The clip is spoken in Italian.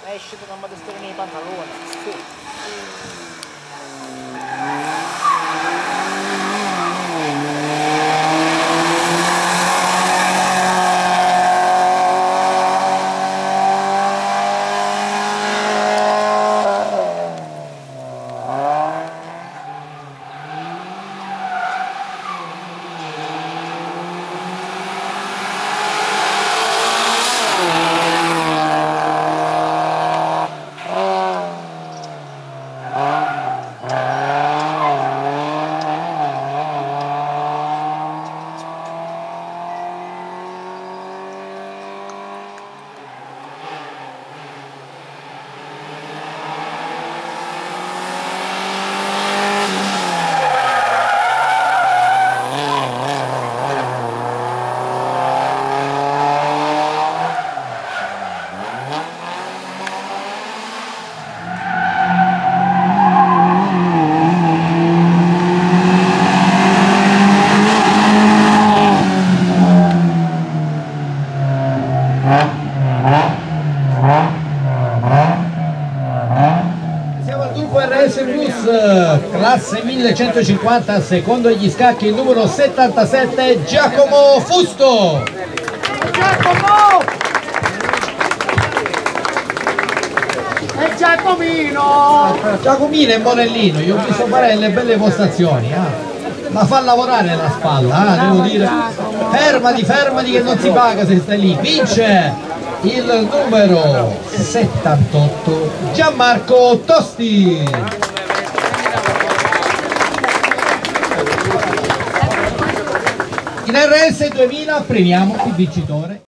Esci da una testolina di pantalone. Sì. Siamo al gruppo RS Plus, classe 1150, secondo gli scacchi il numero 77, Giacomo Fusto. Giacomo! È Giacomino! Giacomino e Monellino, io ho visto fare le belle postazioni, ma fa lavorare la spalla, devo dire. Fermati che non si paga se stai lì. Vince il numero 78, Gianmarco Tosti. In RS 2000 premiamo il vincitore.